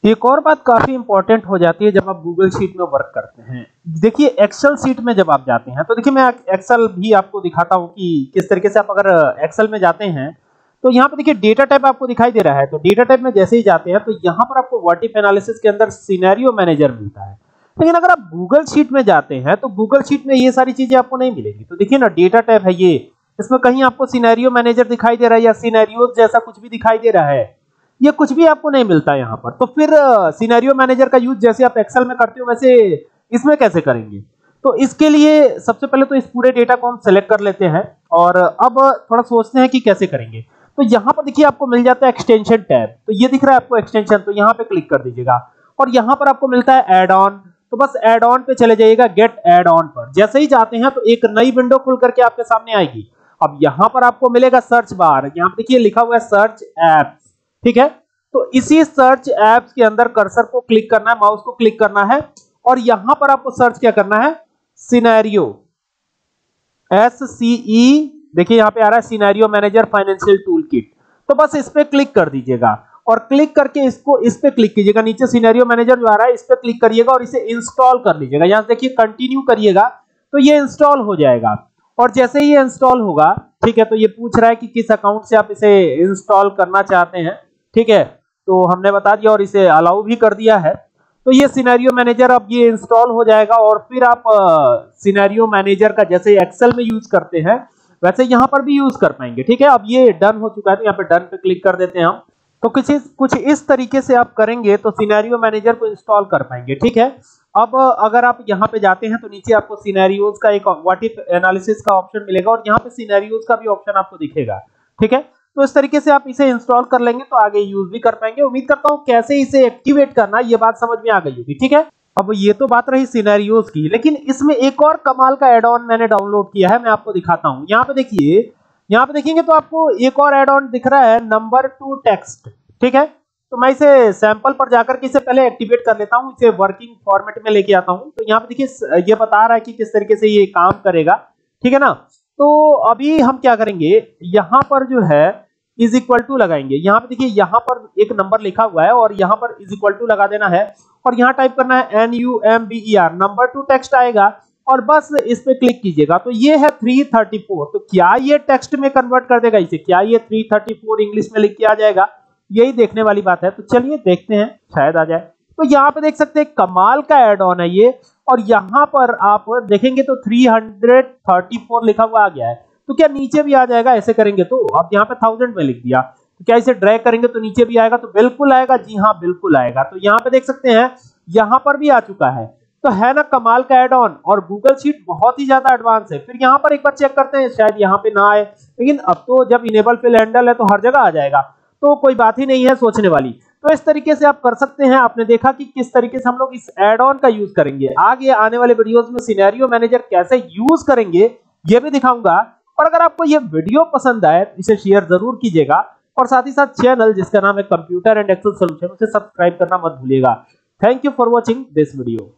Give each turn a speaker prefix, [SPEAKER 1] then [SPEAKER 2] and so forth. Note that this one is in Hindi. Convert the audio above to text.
[SPEAKER 1] एक और बात काफी इंपॉर्टेंट हो जाती है जब आप गूगल शीट में वर्क करते हैं। देखिए एक्सेल शीट में जब आप जाते हैं तो देखिए मैं एक्सेल भी आपको दिखाता हूं कि किस तरीके से आप अगर एक्सेल में जाते हैं तो यहाँ पे देखिए डेटा टाइप आपको दिखाई दे रहा है। तो डेटा टाइप में जैसे ही जाते हैं तो यहाँ पर आपको व्हाट इफ एनालिसिस के अंदर सिनेरियो मैनेजर मिलता है। लेकिन अगर आप गूगल शीट में जाते हैं तो गूगल शीट में ये सारी चीजें आपको नहीं मिलेंगी। तो देखिए ना डेटा टाइप है ये, इसमें कहीं आपको सिनेरियो मैनेजर दिखाई दे रहा है या सिनेरियोज जैसा कुछ भी दिखाई दे रहा है, ये कुछ भी आपको नहीं मिलता यहाँ पर। तो फिर सिनेरियो मैनेजर का यूज जैसे आप एक्सेल में करते हो वैसे इसमें कैसे करेंगे? तो इसके लिए सबसे पहले तो इस पूरे डेटा को हम सेलेक्ट कर लेते हैं और अब थोड़ा सोचते हैं कि कैसे करेंगे। तो यहाँ पर देखिए आपको मिल जाता है एक्सटेंशन टैब, तो ये दिख रहा है आपको एक्सटेंशन, तो यहाँ पे क्लिक कर दीजिएगा और यहाँ पर आपको मिलता है ऐड ऑन। तो बस ऐड ऑन पे चले जाइएगा, गेट ऐड ऑन पर जैसे ही जाते हैं तो एक नई विंडो खुल करके आपके सामने आएगी। अब यहाँ पर आपको मिलेगा सर्च बार, यहाँ पे देखिए लिखा हुआ है सर्च एप्स, ठीक है। तो इसी सर्च एप्स के अंदर कर्सर को क्लिक करना है, माउस को क्लिक करना है और यहां पर आपको सर्च क्या करना है, सिनेरियो, SCE, देखिए यहां पे आ रहा है scenario manager financial tool kit. तो बस इस पे क्लिक कर दीजिएगा और क्लिक करके इसको इस पे क्लिक कीजिएगा, नीचे सिनेरियो मैनेजर जो आ रहा है इस पे क्लिक करिएगा और इसे इंस्टॉल कर लीजिएगा। यहां से देखिए कंटिन्यू करिएगा तो ये इंस्टॉल हो जाएगा और जैसे ही ये इंस्टॉल होगा, ठीक है, तो ये पूछ रहा है कि किस अकाउंट से आप इसे इंस्टॉल करना चाहते हैं, ठीक है। तो हमने बता दिया और इसे अलाउ भी कर दिया है। तो ये सिनेरियो मैनेजर अब ये इंस्टॉल हो जाएगा और फिर आप सिनेरियो मैनेजर का जैसे एक्सेल में यूज करते हैं वैसे यहाँ पर भी यूज कर पाएंगे, ठीक है। अब ये डन हो चुका है तो यहाँ पे डन पे क्लिक कर देते हैं हम। तो कुछ इस तरीके से आप करेंगे तो सिनेरियो मैनेजर को इंस्टॉल कर पाएंगे, ठीक है। अब अगर आप यहाँ पे जाते हैं तो नीचे आपको सिनेरियोज का एक व्हाट इफ एनालिसिस का ऑप्शन मिलेगा और यहाँ पे सिनेरियोज का भी ऑप्शन आपको दिखेगा, ठीक है। तो इस तरीके से आप इसे इंस्टॉल कर लेंगे तो आगे यूज भी कर पाएंगे। उम्मीद करता हूं कैसे इसे एक्टिवेट करना ये बात समझ में आ गई होगी, ठीक है। अब ये तो बात रही सिनेरियोज की, लेकिन इसमें एक और कमाल का ऐड ऑन मैंने डाउनलोड किया है, मैं आपको दिखाता हूं। यहाँ पे देखिए, यहाँ पे देखेंगे तो आपको एक और ऐड ऑन दिख रहा है, नंबर टू टेक्स्ट, ठीक है। तो मैं इसे सैंपल पर जाकर के इसे पहले एक्टिवेट कर लेता हूं, इसे वर्किंग फॉर्मेट में लेके आता हूं। तो यहाँ पे देखिए ये बता रहा है कि किस तरीके से ये काम करेगा, ठीक है ना। तो अभी हम क्या करेंगे, यहाँ पर जो है इज इक्वल टू लगाएंगे। यहाँ पे देखिए यहाँ पर एक नंबर लिखा हुआ है और यहाँ पर इज इक्वल टू लगा देना है और यहाँ टाइप करना है NUMBER, नंबर टू टेक्स्ट आएगा और बस इस पे क्लिक कीजिएगा। तो ये है 334। तो क्या ये टेक्स्ट में कन्वर्ट कर देगा इसे, क्या ये 334 इंग्लिश में लिख के आ जाएगा, यही देखने वाली बात है। तो चलिए देखते हैं, शायद आ जाए। तो यहाँ पे देख सकते हैं कमाल का एड ऑन है ये और यहाँ पर आप देखेंगे तो 334 लिखा हुआ आ गया है। तो क्या नीचे भी आ जाएगा ऐसे करेंगे तो? अब यहाँ पे 1000 में लिख दिया, तो क्या इसे ड्रैग करेंगे तो नीचे भी आएगा? तो बिल्कुल आएगा, जी हाँ बिल्कुल आएगा। तो यहाँ पे देख सकते हैं यहाँ पर भी आ चुका है। तो है ना कमाल का एड ऑन, और गूगल शीट बहुत ही ज्यादा एडवांस है। फिर यहाँ पर एक बार चेक करते हैं, शायद यहाँ पे ना आए, लेकिन अब तो जब इनेबल फिल हैंडल है तो हर जगह आ जाएगा, तो कोई बात ही नहीं है सोचने वाली। तो इस तरीके से आप कर सकते हैं। आपने देखा कि किस तरीके से हम लोग इस एड ऑन का यूज करेंगे। आगे आने वाले वीडियोस में सिनेरियो मैनेजर कैसे यूज करेंगे ये भी दिखाऊंगा। और अगर आपको ये वीडियो पसंद आए तो इसे शेयर जरूर कीजिएगा और साथ ही साथ चैनल जिसका नाम है कंप्यूटर एंड एक्सेल सॉल्यूशन उसे सब्सक्राइब करना मत भूलिएगा। Thank you for watching this video.